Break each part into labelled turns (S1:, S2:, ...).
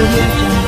S1: audio jungle.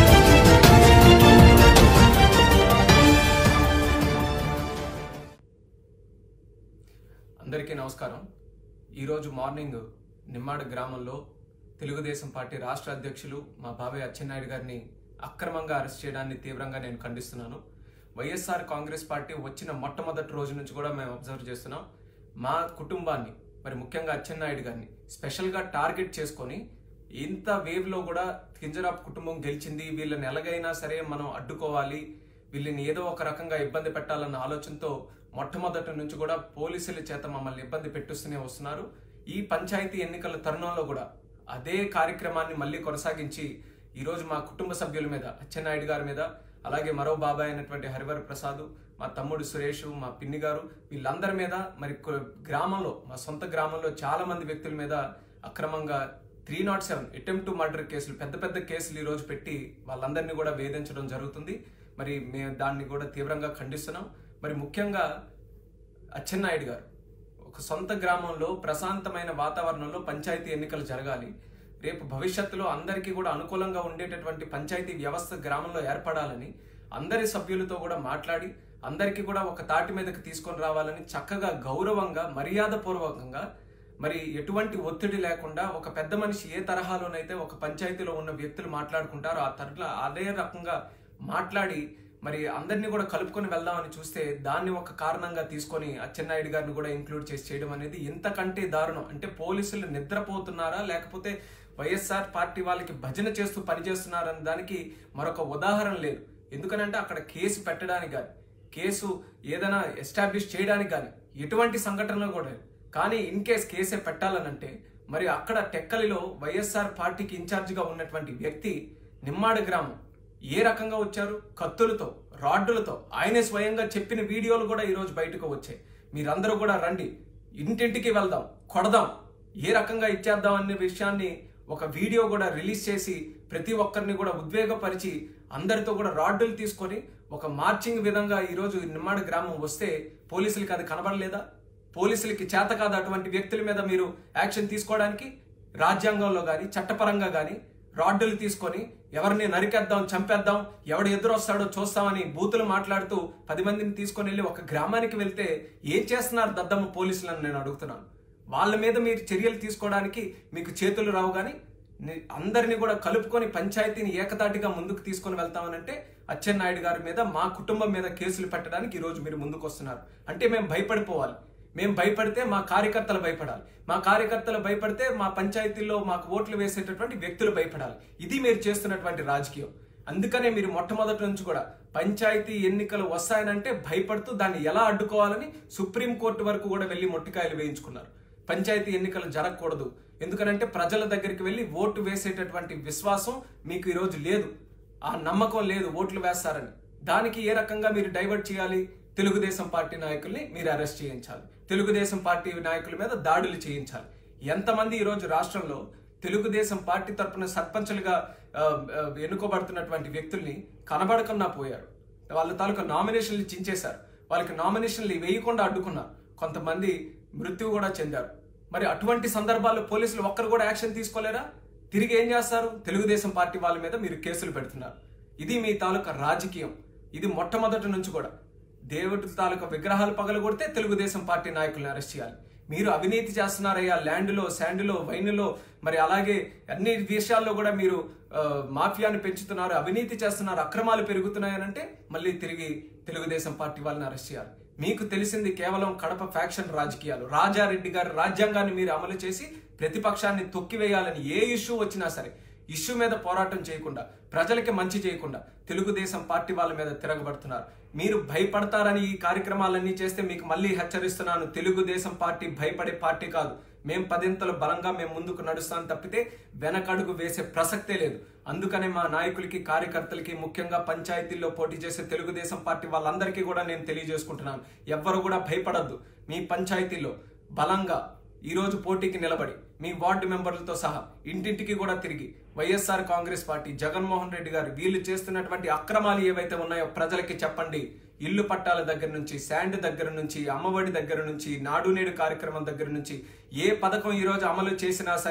S2: అందరికీ నమస్కారం. ఈరోజు మార్నింగ్ నిమ్మాడ గ్రామంలో తెలుగుదేశం పార్టీ రాష్ట్ర అధ్యక్షులు మా బాబాయ్ అచ్చెన్నాయుడు గారిని అక్రమంగా అరెస్ట్ చేయడాన్ని తీవ్రంగా నేను ఖండిస్తున్నాను. వైఎస్ఆర్ కాంగ్రెస్ పార్టీ వచ్చిన మొట్టమొదటి రోజు నుంచి కూడా మేము అబ్జర్వ్ చేస్తున్నాం. మా కుటుంబాన్ని, మరి ముఖ్యంగా అచ్చెన్నాయుడు గారిని స్పెషల్గా టార్గెట్ చేసుకొని ఇంత వేవ్లో కూడా కింజరాపు కుటుంబం గెలిచింది, వీళ్ళని ఎలాగైనా సరే మనం అడ్డుకోవాలి, వీళ్ళని ఏదో ఒక రకంగా ఇబ్బంది పెట్టాలన్న ఆలోచనతో మొట్టమొదటి నుంచి కూడా పోలీసుల చేత మమ్మల్ని ఇబ్బంది పెట్టిస్తూనే వస్తున్నారు. ఈ పంచాయతీ ఎన్నికల తరుణంలో కూడా అదే కార్యక్రమాన్ని మళ్ళీ కొనసాగించి ఈరోజు మా కుటుంబ సభ్యుల మీద, అచ్చెన్నాయుడు గారి మీద, అలాగే మరో బాబాయ్ అయినటువంటి హరివర ప్రసాద్, మా తమ్ముడు సురేష్, మా పిన్ని గారు, వీళ్ళందరి మీద, మరి గ్రామంలో, మా సొంత గ్రామంలో చాలా మంది వ్యక్తుల మీద అక్రమంగా 307 అటెంప్ట్ టు మర్డర్ కేసులు, పెద్ద పెద్ద కేసులు ఈరోజు పెట్టి వాళ్ళందరినీ కూడా వేధించడం జరుగుతుంది. మరి మేము దాన్ని కూడా తీవ్రంగా ఖండిస్తున్నాం. మరి ముఖ్యంగా అచ్చెన్నాయుడు గారు ఒక సొంత గ్రామంలో ప్రశాంతమైన వాతావరణంలో పంచాయతీ ఎన్నికలు జరగాలి, రేపు భవిష్యత్తులో అందరికీ కూడా అనుకూలంగా ఉండేటటువంటి పంచాయతీ వ్యవస్థ గ్రామంలో ఏర్పడాలని అందరి సభ్యులతో కూడా మాట్లాడి అందరికీ కూడా ఒక తాటి మీదకి తీసుకొని రావాలని చక్కగా గౌరవంగా మర్యాదపూర్వకంగా, మరి ఎటువంటి ఒత్తిడి లేకుండా ఒక పెద్ద మనిషి ఏ తరహాలోనైతే ఒక పంచాయతీలో ఉన్న వ్యక్తులు మాట్లాడుకుంటారో అదే రకంగా మాట్లాడి మరి అందరినీ కూడా కలుపుకొని వెళ్దామని చూస్తే దాన్ని ఒక కారణంగా తీసుకొని అచ్చెన్నాయుడు గారిని కూడా ఇంక్లూడ్ చేసి చేయడం అనేది ఇంతకంటే దారుణం. అంటే పోలీసులు నిద్రపోతున్నారా, లేకపోతే వైఎస్ఆర్ పార్టీ వాళ్ళకి భజన చేస్తూ పనిచేస్తున్నారన్న దానికి మరొక ఉదాహరణ లేదు. ఎందుకనంటే అక్కడ కేసు పెట్టడానికి కానీ, కేసు ఏదైనా ఎస్టాబ్లిష్ చేయడానికి కానీ ఎటువంటి సంఘటనలు కూడా లేదు. కానీ ఇన్ కేస్ కేసే పెట్టాలనంటే మరి అక్కడ టెక్కలిలో వైఎస్ఆర్ పార్టీకి ఇన్ఛార్జిగా ఉన్నటువంటి వ్యక్తి నిమ్మాడ గ్రామం ఏ రకంగా వచ్చారు, కత్తులతో, రాడ్డులతో, ఆయనే స్వయంగా చెప్పిన వీడియోలు కూడా ఈరోజు బయటకు వచ్చాయి. మీరందరూ కూడా రండి, ఇంటింటికి వెళ్దాం, కొడదాం, ఏ రకంగా ఇచ్చేద్దాం అనే విషయాన్ని ఒక వీడియో కూడా రిలీజ్ చేసి ప్రతి ఒక్కరిని కూడా ఉద్వేగపరిచి అందరితో కూడా రాడ్డులు తీసుకొని ఒక మార్చింగ్ విధంగా ఈరోజు నిమ్మాడ గ్రామం వస్తే పోలీసులకి అది కనబడలేదా? పోలీసులకి చేత కాదు అటువంటి వ్యక్తుల మీద మీరు యాక్షన్ తీసుకోవడానికి? రాజ్యాంగంలో కానీ చట్టపరంగా కానీ రాడ్డులు తీసుకొని ఎవరిని నరికేద్దాం, చంపేద్దాం, ఎవడు ఎదురొస్తాడో చూస్తామని బూతులు మాట్లాడుతూ 10 మందిని తీసుకొని వెళ్ళి ఒక గ్రామానికి వెళ్తే ఏం చేస్తున్నారు దద్దమ్మ పోలీసులను నేను అడుగుతున్నాను. వాళ్ళ మీద మీరు చర్యలు తీసుకోవడానికి మీకు చేతులు రావు, కానీ అందరినీ కూడా కలుపుకొని పంచాయతీని ఏకతాటిగా ముందుకు తీసుకొని వెళ్తామనంటే అచ్చెన్నాయుడు గారి మీద, మా కుటుంబం మీద కేసులు పెట్టడానికి ఈరోజు మీరు ముందుకు వస్తున్నారు. అంటే మేము భయపడిపోవాలి. మేము భయపడితే మా కార్యకర్తలు భయపడాలి, మా కార్యకర్తలు భయపడితే మా పంచాయతీల్లో మాకు ఓట్లు వేసేటటువంటి వ్యక్తులు భయపడాలి. ఇది మీరు చేస్తున్నటువంటి రాజకీయం. అందుకనే మీరు మొట్టమొదటి నుంచి కూడా పంచాయతీ ఎన్నికలు వస్తాయనంటే భయపడుతూ దాన్ని ఎలా అడ్డుకోవాలని సుప్రీంకోర్టు వరకు కూడా వెళ్ళి మొట్టికాయలు వేయించుకున్నారు. పంచాయతీ ఎన్నికలు జరగకూడదు, ఎందుకనంటే ప్రజల దగ్గరికి వెళ్ళి ఓటు వేసేటటువంటి విశ్వాసం మీకు ఈరోజు లేదు, ఆ నమ్మకం లేదు ఓట్లు వేస్తారని. దానికి ఏ రకంగా మీరు డైవర్ట్ చేయాలి? తెలుగుదేశం పార్టీ నాయకుల్ని మీరు అరెస్ట్ చేయించాలి, తెలుగుదేశం పార్టీ నాయకుల మీద దాడులు చేయించాలి. ఎంతమంది ఈరోజు రాష్ట్రంలో తెలుగుదేశం పార్టీ తరఫున సర్పంచులుగా ఎన్నుకోబడుతున్నటువంటి వ్యక్తుల్ని కనబడకుండా పోయారు. వాళ్ళ తాలూకా నామినేషన్లు చించేశారు, వాళ్ళకి నామినేషన్లు వేయకుండా అడ్డుకున్నారు, కొంతమంది మృత్యువు కూడా చెందారు. మరి అటువంటి సందర్భాల్లో పోలీసులు ఒక్కరు కూడా యాక్షన్ తీసుకోలేరా? తిరిగి ఏం చేస్తారు? తెలుగుదేశం పార్టీ వాళ్ళ మీద మీరు కేసులు పెడుతున్నారు. ఇది మీ తాలూకా రాజకీయం. ఇది మొట్టమొదటి నుంచి కూడా దేవుడి తాలూకా విగ్రహాలు పగలగొడితే తెలుగుదేశం పార్టీ నాయకులను అరెస్ట్ చేయాలి. మీరు అవినీతి చేస్తున్నారయ్యా, ల్యాండ్లో, శాండ్లో, వైన్లో, మరి అలాగే అన్ని విషయాల్లో కూడా మీరు మాఫియాని పెంచుతున్నారు, అవినీతి చేస్తున్నారు, అక్రమాలు పెరుగుతున్నాయనంటే మళ్ళీ తిరిగి తెలుగుదేశం పార్టీ వాళ్ళని అరెస్ట్ చేయాలి. మీకు తెలిసింది కేవలం కడప ఫ్యాక్షన్ రాజకీయాలు. రాజారెడ్డి గారి రాజ్యాంగాన్ని మీరు అమలు చేసి ప్రతిపక్షాన్ని తొక్కివేయాలని ఏ ఇష్యూ వచ్చినా సరే ఇష్యూ మీద పోరాటం చేయకుండా, ప్రజలకి మంచి చేయకుండా తెలుగుదేశం పార్టీ వాళ్ళ మీద తిరగబడుతున్నారు. మీరు భయపడతారని ఈ కార్యక్రమాలన్నీ చేస్తే మీకు మళ్ళీ హెచ్చరిస్తున్నాను, తెలుగుదేశం పార్టీ భయపడే పార్టీ కాదు. మేము 10 బలంగా మేము ముందుకు నడుస్తాం తప్పితే వెనకడుగు వేసే ప్రసక్తే లేదు. అందుకనే మా నాయకులకి, కార్యకర్తలకి, ముఖ్యంగా పంచాయతీల్లో పోటీ చేసే తెలుగుదేశం పార్టీ వాళ్ళందరికీ కూడా నేను తెలియజేసుకుంటున్నాను, ఎవ్వరు కూడా భయపడద్దు. మీ పంచాయతీలో బలంగా ఈరోజు పోటీకి నిలబడి మీ వార్డు మెంబర్లతో సహా ఇంటింటికి కూడా తిరిగి YSR Congress party, Jaganmohan Reddy గారు వీళ్ళు చేస్తున్నటువంటి అక్రమాలు ఏవైతే ఉన్నాయో ప్రజలకి చెప్పండి. ఇల్లు పట్టాల దగ్గర నుంచి, శాండ్ దగ్గర నుంచి, అమ్మఒడి దగ్గర నుంచి, నాడు నేడు కార్యక్రమం దగ్గర నుంచి ఏ పథకం ఈరోజు అమలు చేసినా సరే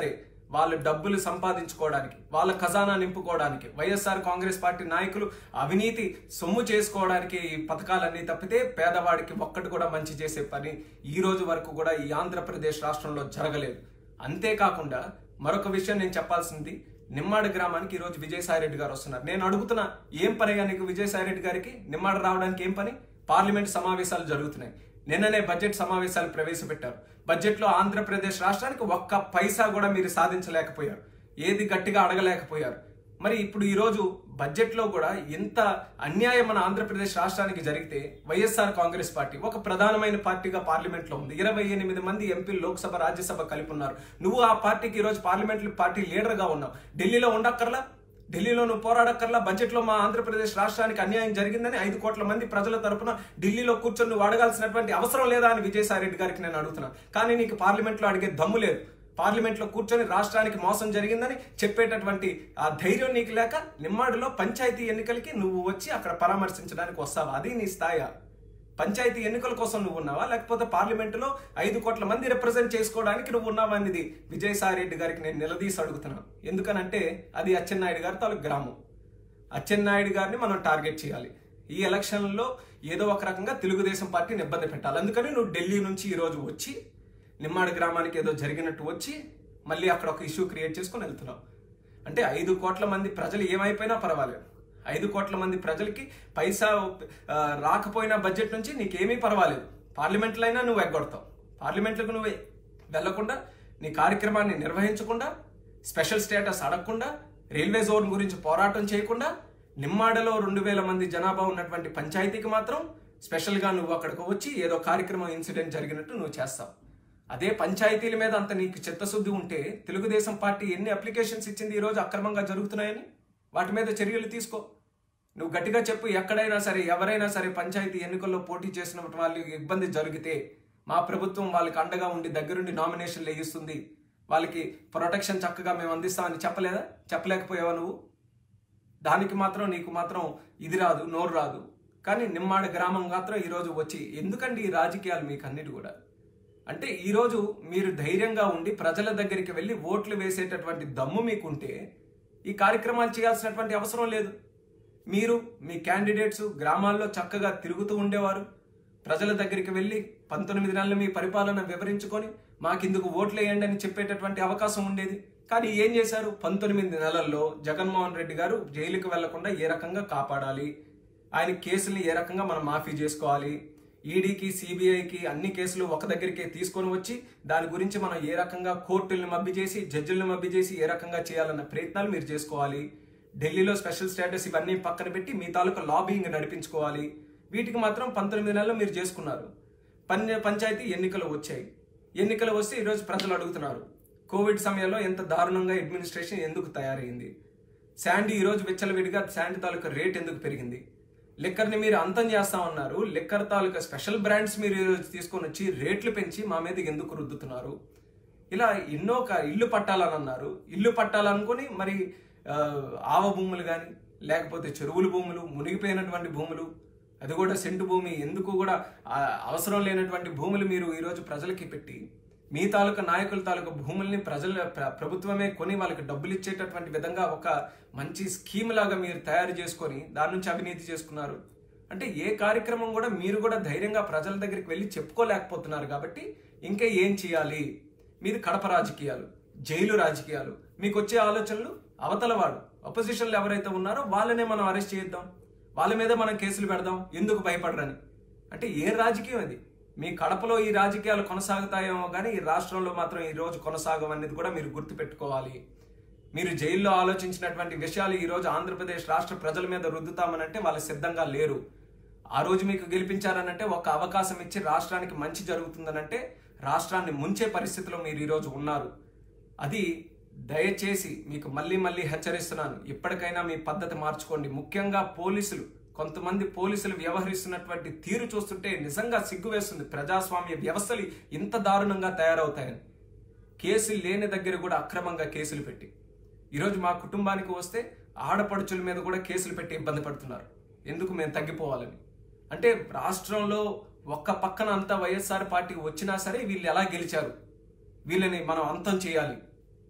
S2: వాళ్ళు డబ్బులు సంపాదించుకోవడానికి, వాళ్ళ ఖజానా నింపుకోవడానికి, వైఎస్ఆర్ కాంగ్రెస్ పార్టీ నాయకులు అవినీతి సొమ్ము చేసుకోవడానికి ఈ పథకాలన్నీ తప్పితే పేదవాడికి ఒక్కటి కూడా మంచి చేసే పని ఈ రోజు వరకు కూడా ఈ ఆంధ్రప్రదేశ్ రాష్ట్రంలో జరగలేదు. అంతేకాకుండా మరొక విషయం నేను చెప్పాల్సింది, నిమ్మాడ గ్రామానికి ఈ రోజు విజయసాయి రెడ్డి గారు వస్తున్నారు. నేను అడుగుతున్నా, ఏం పనిగా నీకు విజయసాయి రెడ్డి గారికి నిమ్మాడ రావడానికి ఏం పని? పార్లమెంట్ సమావేశాలు జరుగుతున్నాయి. నిన్ననే బడ్జెట్ సమావేశాలు ప్రవేశపెట్టారు. బడ్జెట్లో ఆంధ్రప్రదేశ్ రాష్ట్రానికి ఒక్క పైసా కూడా మీరు సాధించలేకపోయారు, ఏది గట్టిగా అడగలేకపోయారు. మరి ఇప్పుడు ఈరోజు బడ్జెట్లో కూడా ఎంత అన్యాయం మన ఆంధ్రప్రదేశ్ రాష్ట్రానికి జరిగితే వైఎస్ఆర్ కాంగ్రెస్ పార్టీ ఒక ప్రధానమైన పార్టీగా పార్లమెంట్లో ఉంది. 28 మంది ఎంపీలు లోక్సభ రాజ్యసభ కలిపి ఉన్నారు. నువ్వు ఆ పార్టీకి ఈరోజు పార్లమెంట్ పార్టీ లీడర్గా ఉన్నావు. ఢిల్లీలో ఉండక్కర్లా, ఢిల్లీలో నువ్వు పోరాడక్కర్లా. బడ్జెట్లో మా ఆంధ్రప్రదేశ్ రాష్ట్రానికి అన్యాయం జరిగిందని 5 కోట్ల మంది ప్రజల తరపున ఢిల్లీలో కూర్చొని నువ్వు అడగాల్సినటువంటి అవసరం లేదా అని విజయసాయి రెడ్డి గారికి నేను అడుగుతున్నాను. కానీ నీకు పార్లమెంట్లో అడిగే దమ్ము లేదు. పార్లమెంట్లో కూర్చొని రాష్ట్రానికి మోసం జరిగిందని చెప్పేటటువంటి ఆ ధైర్యం నీకు లేక నిమ్మాడులో పంచాయతీ ఎన్నికలకి నువ్వు వచ్చి అక్కడ పరామర్శించడానికి వస్తావా? అది నీ స్థాయా? పంచాయతీ ఎన్నికల కోసం నువ్వు ఉన్నావా, లేకపోతే పార్లమెంటులో 5 కోట్ల మంది రిప్రజెంట్ చేసుకోవడానికి నువ్వు ఉన్నావా అనేది విజయసాయి రెడ్డి గారికి నేను నిలదీసి అడుగుతున్నాను. ఎందుకనంటే అది అచ్చెన్నాయుడు గారి తాలూకు గ్రామం. అచ్చెన్నాయుడు గారిని మనం టార్గెట్ చేయాలి. ఈ ఎలక్షన్లో ఏదో ఒక రకంగా తెలుగుదేశం పార్టీని ఇబ్బంది పెట్టాలి. అందుకని నువ్వు ఢిల్లీ నుంచి ఈరోజు వచ్చి నిమ్మాడ గ్రామానికి ఏదో జరిగినట్టు వచ్చి మళ్ళీ అక్కడ ఒక ఇష్యూ క్రియేట్ చేసుకొని వెళ్తున్నావు. అంటే 5 కోట్ల మంది ప్రజలు ఏమైపోయినా పర్వాలేదు, 5 కోట్ల మంది ప్రజలకి పైసా రాకపోయినా బడ్జెట్ నుంచి నీకేమీ పర్వాలేదు. పార్లమెంట్లో అయినా నువ్వు ఎగ్గొడతావు. పార్లమెంట్లకు నువ్వు వెళ్లకుండా, నీ కార్యక్రమాన్ని నిర్వహించకుండా, స్పెషల్ స్టేటస్ అడగకుండా, రైల్వే జోన్ గురించి పోరాటం చేయకుండా, నిమ్మాడలో 2000 మంది జనాభా ఉన్నటువంటి పంచాయతీకి మాత్రం స్పెషల్గా నువ్వు అక్కడికి వచ్చి ఏదో కార్యక్రమం ఇన్సిడెంట్ జరిగినట్టు నువ్వు చేస్తావు. అదే పంచాయతీల మీద అంత నీకు చిత్తశుద్ధి ఉంటే తెలుగుదేశం పార్టీ ఎన్ని అప్లికేషన్స్ ఇచ్చింది ఈరోజు అక్రమంగా జరుగుతున్నాయని? వాటి మీద చర్యలు తీసుకో. నువ్వు గట్టిగా చెప్పు, ఎక్కడైనా సరే ఎవరైనా సరే పంచాయతీ ఎన్నికల్లో పోటీ చేసిన వాళ్ళకి ఇబ్బంది జరిగితే మా ప్రభుత్వం వాళ్ళకి అండగా ఉండి దగ్గరుండి నామినేషన్లు వేయిస్తుంది, వాళ్ళకి ప్రొటెక్షన్ చక్కగా మేము అందిస్తామని చెప్పలేదా? చెప్పలేకపోయావా నువ్వు? దానికి మాత్రం నీకు మాత్రం ఇది రాదు, నోరు రాదు. కానీ నిమ్మాడ గ్రామం మాత్రం ఈరోజు వచ్చి ఎందుకండి ఈ రాజకీయాలు మీకు అన్నిటి కూడా? అంటే ఈరోజు మీరు ధైర్యంగా ఉండి ప్రజల దగ్గరికి వెళ్ళి ఓట్లు వేసేటటువంటి దమ్ము మీకుంటే ఈ కార్యక్రమాలు చేయాల్సినటువంటి అవసరం లేదు. మీరు మీ క్యాండిడేట్స్ గ్రామాల్లో చక్కగా తిరుగుతూ ఉండేవారు. ప్రజల దగ్గరికి వెళ్ళి 19 నెలలు మీ పరిపాలన వివరించుకొని మాకిందుకు ఓట్లు వేయండి అని చెప్పేటటువంటి అవకాశం ఉండేది. కానీ ఏం చేశారు? 19 నెలల్లో జగన్మోహన్ రెడ్డి గారు జైలుకి వెళ్లకుండా ఏ రకంగా కాపాడాలి, ఆయన కేసుల్ని ఏ రకంగా మనం మాఫీ చేసుకోవాలి, ఈడీకి సిబిఐకి అన్ని కేసులు ఒక దగ్గరికే తీసుకొని వచ్చి దాని గురించి మనం ఏ రకంగా కోర్టుల్ని మబ్బి చేసి జడ్జిల్ని మబ్బి చేసి ఏ రకంగా చేయాలన్న ప్రయత్నాలు మీరు చేసుకోవాలి. ఢిల్లీలో స్పెషల్ స్టేటస్ ఇవన్నీ పక్కన పెట్టి మీ తాలూకా లాబింగ్ నడిపించుకోవాలి. వీటికి మాత్రం 19 నెలలు మీరు చేసుకున్నారు. పంచాయతీ ఎన్నికలు వచ్చాయి. ఎన్నికలు వస్తే ఈరోజు ప్రజలు అడుగుతున్నారు, కోవిడ్ సమయంలో ఎంత దారుణంగా అడ్మినిస్ట్రేషన్ ఎందుకు తయారైంది? శాండీ ఈరోజు విచ్చలవిడిగా శాండీ తాలూకా రేట్ ఎందుకు పెరిగింది? లిక్కర్ని మీరు అంతం చేస్తామన్నారు, లిక్కర్ తాలూకా స్పెషల్ బ్రాండ్స్ మీరు ఈరోజు తీసుకొని వచ్చి రేట్లు పెంచి మా మీద ఎందుకు రుద్దుతున్నారు? ఇలా ఎన్నో ఇల్లు పట్టాలని అన్నారు. ఇల్లు పట్టాలనుకుని మరి ఆవ భూములు కానీ లేకపోతే చెరువుల భూములు, మునిగిపోయినటువంటి భూములు, అది కూడా సెంటు భూమి, ఎందుకు కూడా అవసరం లేనటువంటి భూములు మీరు ఈరోజు ప్రజలకి పెట్టి మీ తాలూకా నాయకుల తాలూకా భూముల్ని ప్రభుత్వమే కొని వాళ్ళకి డబ్బులు ఇచ్చేటటువంటి విధంగా ఒక మంచి స్కీమ్ లాగా మీరు తయారు చేసుకొని దాని నుంచి అవినీతి చేసుకున్నారు. అంటే ఏ కార్యక్రమం కూడా మీరు కూడా ధైర్యంగా ప్రజల దగ్గరికి వెళ్ళి చెప్పుకోలేకపోతున్నారు. కాబట్టి ఇంకా ఏం చేయాలి? మీది కడప రాజకీయాలు, జైలు రాజకీయాలు. మీకు వచ్చే ఆలోచనలు అవతలవాడు అపోజిషన్లు ఎవరైతే ఉన్నారో వాళ్ళనే మనం అరెస్ట్ చేద్దాం, వాళ్ళ మీద మనం కేసులు పెడదాం, ఎందుకు భయపడరని. అంటే ఏ రాజకీయం అది? మీ కడపలో ఈ రాజకీయాలు కొనసాగుతాయేమో కానీ ఈ రాష్ట్రంలో మాత్రం ఈ రోజు కొనసాగమనేది కూడా మీరు గుర్తుపెట్టుకోవాలి. మీరు జైల్లో ఆలోచించినటువంటి విషయాలు ఈ రోజు ఆంధ్రప్రదేశ్ రాష్ట్ర ప్రజల మీద రుద్దుతామనంటే వాళ్ళు సిద్ధంగా లేరు. ఆ రోజు మీకు గెలిపించారనంటే ఒక అవకాశం ఇచ్చి రాష్ట్రానికి మంచి జరుగుతుందనంటే రాష్ట్రాన్ని ముంచే పరిస్థితిలో మీరు ఈరోజు ఉన్నారు. అది దయచేసి మీకు మళ్ళీ హెచ్చరిస్తున్నాను, ఇప్పటికైనా మీ పద్ధతి మార్చుకోండి. ముఖ్యంగా పోలీసులు, కొంతమంది పోలీసులు వ్యవహరిస్తున్నటువంటి తీరు చూస్తుంటే నిజంగా సిగ్గు వేస్తుంది. ప్రజాస్వామ్య వ్యవస్థలు ఇంత దారుణంగా తయారవుతాయని కేసులు లేని దగ్గర కూడా అక్రమంగా కేసులు పెట్టి ఈరోజు మా కుటుంబానికి వస్తే ఆడపడుచుల మీద కూడా కేసులు పెట్టి ఇబ్బంది పడుతున్నారు. ఎందుకు? మేము తగ్గిపోవాలని. అంటే రాష్ట్రంలో ఒక్క పక్కన అంతా వైఎస్ఆర్ పార్టీ వచ్చినా సరే వీళ్ళు ఎలా గెలిచారు, వీళ్ళని మనం అంతం చేయాలి,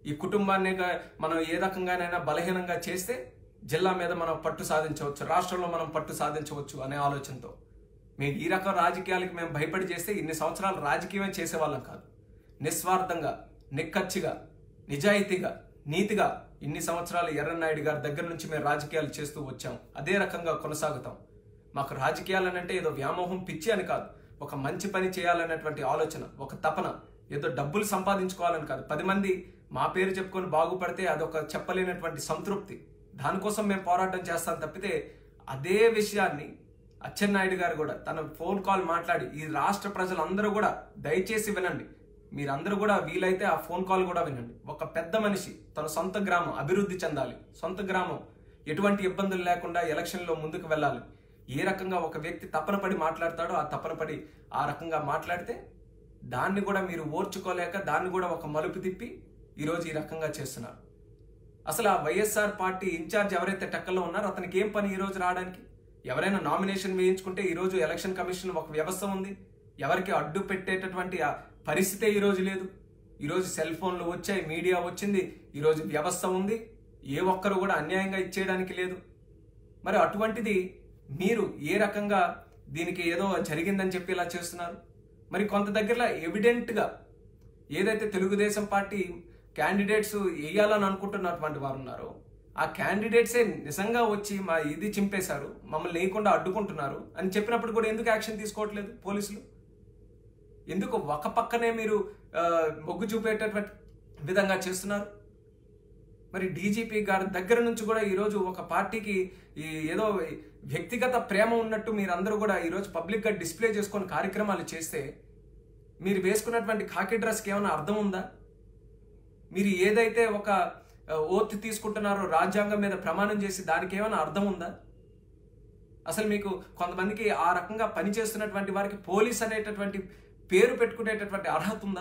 S2: ఈ కుటుంబాన్ని మనం ఏ రకంగానైనా బలహీనంగా చేస్తే జిల్లా మీద మనం పట్టు సాధించవచ్చు, రాష్ట్రంలో మనం పట్టు సాధించవచ్చు అనే ఆలోచనతో మేము ఈ రకం రాజకీయాలకి మేము భయపడి చేస్తే ఇన్ని సంవత్సరాలు రాజకీయమే చేసేవాళ్ళం కాదు. నిస్వార్థంగా, నిక్కచ్చిగా, నిజాయితీగా, నీతిగా ఇన్ని సంవత్సరాలు ఎర్రన్నాయుడు గారి దగ్గర నుంచి మేము రాజకీయాలు చేస్తూ వచ్చాం. అదే రకంగా కొనసాగుతాం. మాకు రాజకీయాలనంటే ఏదో వ్యామోహం, పిచ్చి అని కాదు, ఒక మంచి పని చేయాలనేటువంటి ఆలోచన, ఒక తపన, ఏదో డబ్బులు సంపాదించుకోవాలని కాదు. 10 మంది మా పేరు చెప్పుకొని బాగుపడితే అదొక చెప్పలేనటువంటి సంతృప్తి. దానికోసం మేము పోరాటం చేస్తాం తప్పితే అదే విషయాన్ని అచ్చెన్నాయుడు గారు కూడా తన ఫోన్ కాల్ మాట్లాడి ఈ రాష్ట్ర ప్రజలందరూ కూడా దయచేసి వినండి, మీరందరూ కూడా వీలైతే ఆ ఫోన్ కాల్ కూడా వినండి. ఒక పెద్ద మనిషి తన సొంత గ్రామం అభివృద్ధి చెందాలి, సొంత గ్రామం ఎటువంటి ఇబ్బందులు లేకుండా ఎలక్షన్లో ముందుకు వెళ్ళాలి, ఏ రకంగా ఒక వ్యక్తి తపన పడి మాట్లాడతాడో ఆ తపన పడి ఆ రకంగా మాట్లాడితే దాన్ని కూడా మీరు ఓర్చుకోలేక దాన్ని కూడా ఒక మలుపు తిప్పి ఈరోజు ఈ రకంగా చేస్తున్నారు. అసలు ఆ వైఎస్ఆర్ పార్టీ ఇన్ఛార్జ్ ఎవరైతే టెక్కల్లో ఉన్నారో అతనికి ఏం పని ఈరోజు రావడానికి? ఎవరైనా నామినేషన్ వేయించుకుంటే ఈరోజు ఎలక్షన్ కమిషన్ ఒక వ్యవస్థ ఉంది, ఎవరికి అడ్డు పెట్టేటటువంటి ఆ పరిస్థితే ఈరోజు లేదు. ఈరోజు సెల్ ఫోన్లు వచ్చాయి, మీడియా వచ్చింది, ఈరోజు వ్యవస్థ ఉంది, ఏ ఒక్కరు కూడా అన్యాయంగా ఇచ్చేయడానికి లేదు. మరి అటువంటిది మీరు ఏ రకంగా దీనికి ఏదో జరిగిందని చెప్పి ఇలా చేస్తున్నారు? మరి కొంత దగ్గరలో ఎవిడెంట్గా ఏదైతే తెలుగుదేశం పార్టీ క్యాండిడేట్స్ వేయాలని అనుకుంటున్నటువంటి వారు ఉన్నారో ఆ క్యాండిడేట్సే నిజంగా వచ్చి మా ఇది చింపేశారు, మమ్మల్ని లేకుండా అడ్డుకుంటున్నారు అని చెప్పినప్పుడు కూడా ఎందుకు యాక్షన్ తీసుకోవట్లేదు పోలీసులు? ఎందుకు ఒక పక్కనే మీరు మొగ్గు చూపేటటువంటి విధంగా చేస్తున్నారు? మరి డీజీపీ గారి దగ్గర నుంచి కూడా ఈరోజు ఒక పార్టీకి ఏదో వ్యక్తిగత ప్రేమ ఉన్నట్టు మీరందరూ కూడా ఈరోజు పబ్లిక్గా డిస్ప్లే చేసుకొని కార్యక్రమాలు చేస్తే మీరు వేసుకున్నటువంటి ఖాకీ డ్రెస్కి ఏమైనా అర్థం ఉందా? మీరు ఏదైతే ఒక ఓత్ తీసుకుంటున్నారో రాజ్యాంగం మీద ప్రమాణం చేసి దానికి ఏమైనా అర్థం ఉందా? అసలు మీకు కొంతమందికి ఆ రకంగా పనిచేస్తున్నటువంటి వారికి పోలీస్ అనేటటువంటి పేరు పెట్టుకునేటటువంటి అర్హత ఉందా?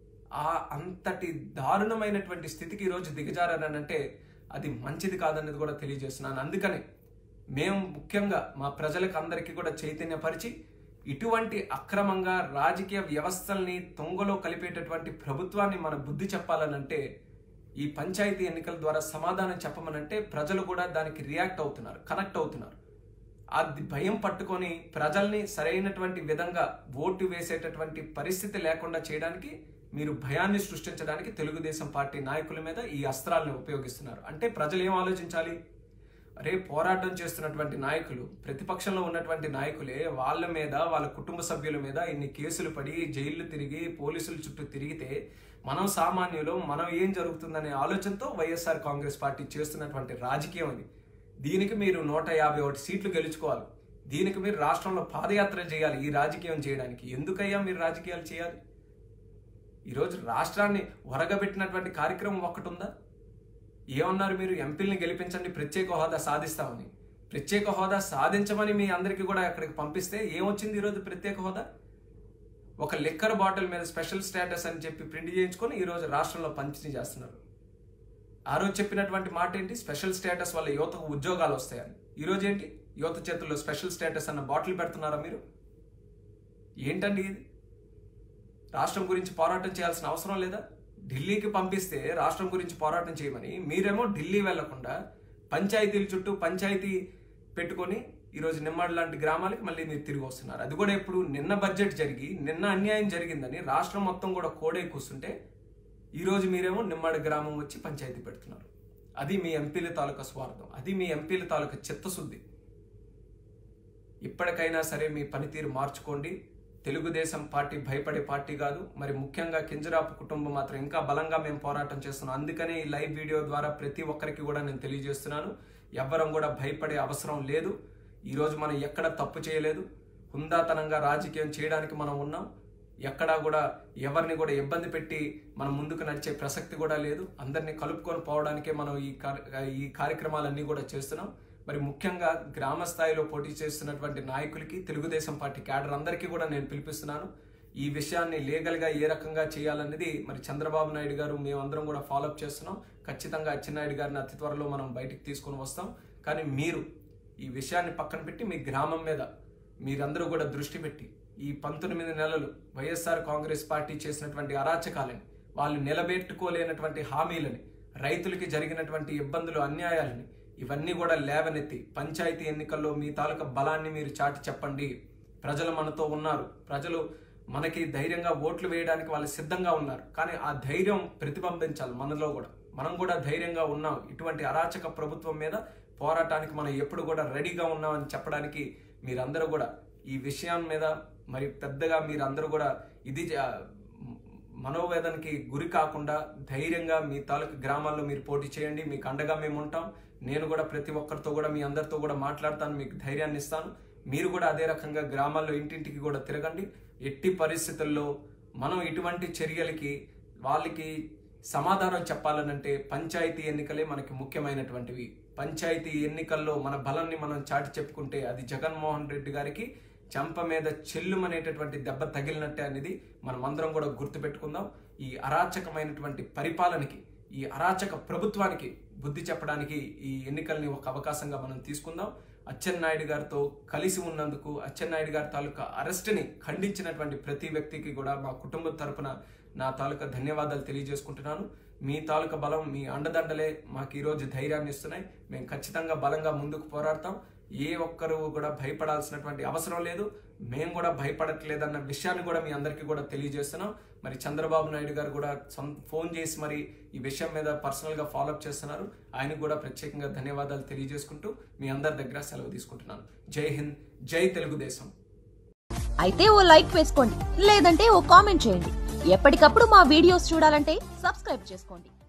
S2: అంతటి దారుణమైనటువంటి స్థితికి ఈరోజు దిగజారనంటే అది మంచిది కాదనేది కూడా తెలియజేస్తున్నాను. అందుకని మేము ముఖ్యంగా మా ప్రజలకు అందరికీ కూడా చైతన్యపరిచి ఇటువంటి అక్రమంగా రాజకీయ వ్యవస్థల్ని తొంగలో కలిపేటటువంటి ప్రభుత్వాన్ని మన బుద్ధి చెప్పాలనంటే ఈ పంచాయతీ ఎన్నికల ద్వారా సమాధానం చెప్పమనంటే ప్రజలు కూడా దానికి రియాక్ట్ అవుతున్నారు, కనెక్ట్ అవుతున్నారు. అది భయం పట్టుకొని ప్రజల్ని సరైనటువంటి విధంగా ఓటు వేసేటటువంటి పరిస్థితి లేకుండా చేయడానికి మీరు భయాన్ని సృష్టించడానికి తెలుగుదేశం పార్టీ నాయకుల మీద ఈ అస్త్రాలను ఉపయోగిస్తున్నారు. అంటే ప్రజలు ఏం ఆలోచించాలి? అరే పోరాటం చేస్తున్నటువంటి నాయకులు, ప్రతిపక్షంలో ఉన్నటువంటి నాయకులే వాళ్ళ మీద వాళ్ళ కుటుంబ సభ్యుల మీద ఇన్ని కేసులు పడి జైళ్లు తిరిగి పోలీసుల చుట్టూ తిరిగితే మనం సామాన్యులు మనం ఏం జరుగుతుందనే ఆలోచనతో వైఎస్ఆర్ కాంగ్రెస్ పార్టీ చేస్తున్నటువంటి రాజకీయం అది. దీనికి మీరు 151 సీట్లు గెలుచుకోవాలి, దీనికి మీరు రాష్ట్రంలో పాదయాత్ర చేయాలి. ఈ రాజకీయం చేయడానికి ఎందుకయ్యా మీరు రాజకీయాలు చేయాలి? ఈరోజు రాష్ట్రాన్ని ఒరగబెట్టినటువంటి కార్యక్రమం ఒక్కటి ఉందా? ఏమన్నారు మీరు? ఎంపీల్ని గెలిపించండి, ప్రత్యేక హోదా సాధిస్తామని. ప్రత్యేక హోదా సాధించమని మీ అందరికీ కూడా అక్కడికి పంపిస్తే ఏమొచ్చింది ఈరోజు ప్రత్యేక హోదా? ఒక లిక్కర్ బాటిల్ మీద స్పెషల్ స్టేటస్ అని చెప్పి ప్రింట్ చేయించుకొని ఈరోజు రాష్ట్రంలో పంపిణీ చేస్తున్నారు. ఆ రోజు చెప్పినటువంటి మాట ఏంటి? స్పెషల్ స్టేటస్ వల్ల యువతకు ఉద్యోగాలు వస్తాయని. ఈరోజు ఏంటి? యువత చేతుల్లో స్పెషల్ స్టేటస్ అన్న బాటిల్ పెడుతున్నారా మీరు? ఏంటండి ఇది? రాష్ట్రం గురించి పోరాటం చేయాల్సిన అవసరం లేదా? ఢిల్లీకి పంపిస్తే రాష్ట్రం గురించి పోరాటం చేయమని మీరేమో ఢిల్లీ వెళ్లకుండా పంచాయతీల చుట్టూ పంచాయతీ పెట్టుకొని ఈరోజు నిమ్మడి లాంటి గ్రామాలకి మళ్ళీ మీరు తిరిగి వస్తున్నారు. అది కూడా ఎప్పుడు? నిన్న బడ్జెట్ జరిగి నిన్న అన్యాయం జరిగిందని రాష్ట్రం మొత్తం కూడా కోడే కూస్తుంటే ఈరోజు మీరేమో నిమ్మడి గ్రామం వచ్చి పంచాయతీ పెడుతున్నారు. అది మీ ఎంపీల తాలూకా స్వార్థం, అది మీ ఎంపీల తాలూకా చిత్తశుద్ధి. ఇప్పటికైనా సరే మీ పనితీరు మార్చుకోండి. తెలుగుదేశం పార్టీ భయపడే పార్టీ కాదు. మరి ముఖ్యంగా కింజరాపు కుటుంబం మాత్రం ఇంకా బలంగా మేము పోరాటం చేస్తున్నాం. అందుకనే ఈ లైవ్ వీడియో ద్వారా ప్రతి ఒక్కరికి కూడా నేను తెలియజేస్తున్నాను, ఎవ్వరం కూడా భయపడే అవసరం లేదు. ఈరోజు మనం ఎక్కడ తప్పు చేయలేదు, హుందాతనంగా రాజకీయం చేయడానికి మనం ఉన్నాం. ఎక్కడా కూడా ఎవరిని కూడా ఇబ్బంది పెట్టి మనం ముందుకు నడిచే ప్రసక్తి కూడా లేదు. అందరినీ కలుపుకొని పోవడానికే మనం ఈ కార్యక్రమాలన్నీ కూడా చేస్తున్నాం. మరి ముఖ్యంగా గ్రామ స్థాయిలో పోటీ చేస్తున్నటువంటి నాయకులకి, తెలుగుదేశం పార్టీ క్యాడర్ అందరికీ కూడా నేను పిలిపిస్తున్నాను. ఈ విషయాన్ని లీగల్గా ఏ రకంగా చేయాలనేది మరి చంద్రబాబు నాయుడు గారు మేమందరం కూడా ఫాలోఅప్ చేస్తున్నాం. ఖచ్చితంగా అచ్చెన్నాయుడు గారిని అతి త్వరలో మనం బయటికి తీసుకొని వస్తాం. కానీ మీరు ఈ విషయాన్ని పక్కన పెట్టి మీ గ్రామం మీద మీరందరూ కూడా దృష్టి పెట్టి ఈ 19 నెలలు వైఎస్ఆర్ కాంగ్రెస్ పార్టీ చేసినటువంటి అరాచకాలని వాళ్ళు నిలబెట్టుకోలేనటువంటి హామీలని, రైతులకి జరిగినటువంటి ఇబ్బందులు, అన్యాయాలని ఇవన్నీ కూడా లేవనెత్తి పంచాయతీ ఎన్నికల్లో మీ తాలూకా బలాన్ని మీరు చాటి చెప్పండి. ప్రజలు మనతో ఉన్నారు, ప్రజలు మనకి ధైర్యంగా ఓట్లు వేయడానికి వాళ్ళు సిద్ధంగా ఉన్నారు. కానీ ఆ ధైర్యం ప్రతిబింబించాలి మనలో కూడా. మనం కూడా ధైర్యంగా ఉన్నాం, ఇటువంటి అరాచక ప్రభుత్వం మీద పోరాటానికి మనం ఎప్పుడు కూడా రెడీగా ఉన్నామని చెప్పడానికి మీరందరూ కూడా ఈ విషయం మీద మరి పెద్దగా మీరందరూ కూడా ఇది మనోవేదనకి గురి కాకుండా ధైర్యంగా మీ తాలూకు గ్రామాల్లో మీరు పోటీ చేయండి. మీకు అండగా మేము ఉంటాం. నేను కూడా ప్రతి ఒక్కరితో కూడా మీ అందరితో కూడా మాట్లాడతాను, మీకు ధైర్యాన్ని ఇస్తాను. మీరు కూడా అదే రకంగా గ్రామాల్లో ఇంటింటికి కూడా తిరగండి. ఎట్టి పరిస్థితుల్లో మనం ఇటువంటి చర్యలకి వాళ్ళకి సమాధానం చెప్పాలనంటే పంచాయతీ ఎన్నికలే మనకి ముఖ్యమైనటువంటివి. పంచాయతీ ఎన్నికల్లో మన బలాన్ని మనం చాటి చెప్పుకుంటే అది జగన్మోహన్ రెడ్డి గారికి చెంప మీద చెల్లుమనేటటువంటి దెబ్బ తగిలినట్టే అనేది మనం అందరం కూడా గుర్తుపెట్టుకుందాం. ఈ అరాచకమైనటువంటి పరిపాలనకి, ఈ అరాచక ప్రభుత్వానికి బుద్ధి చెప్పడానికి ఈ ఎన్నికల్ని ఒక అవకాశంగా మనం తీసుకుందాం. అచ్చెన్నాయుడు గారితో కలిసి ఉన్నందుకు, అచ్చెన్నాయుడు గారి తాలూకా అరెస్ట్ని ఖండించినటువంటి ప్రతి వ్యక్తికి కూడా మా కుటుంబం తరపున నా తాలూకా ధన్యవాదాలు తెలియజేసుకుంటున్నాను. మీ తాలూకా బలం, మీ అండదండలే మాకు ఈరోజు ధైర్యాన్ని ఇస్తున్నాయి. మేము ఖచ్చితంగా బలంగా ముందుకు పోరాడతాం. ఏ ఒక్కరు కూడా భయపడాల్సినటువంటి అవసరం లేదు. మేము కూడా భయపడట్లేదన్న విషయాన్ని కూడా మీ అందరికీ కూడా తెలియజేస్తున్నాం. మరి చంద్రబాబు నాయుడు గారు కూడా ఫోన్ చేసి మరి ఈ విషయం మీద పర్సనల్గా ఫాలోఅప్ చేస్తున్నారు. ఆయనకు కూడా ప్రత్యేకంగా ధన్యవాదాలు తెలియజేసుకుంటూ మీ అందరి దగ్గర సెలవు తీసుకుంటున్నాను. జై హింద్, జై తెలుగుదేశం.
S1: అయితే ఓ లైక్ వేసుకోండి, లేదంటే ఓ కామెంట్ చేయండి. ఎప్పటికప్పుడు మా వీడియోస్ చూడాలంటే సబ్స్క్రైబ్ చేసుకోండి.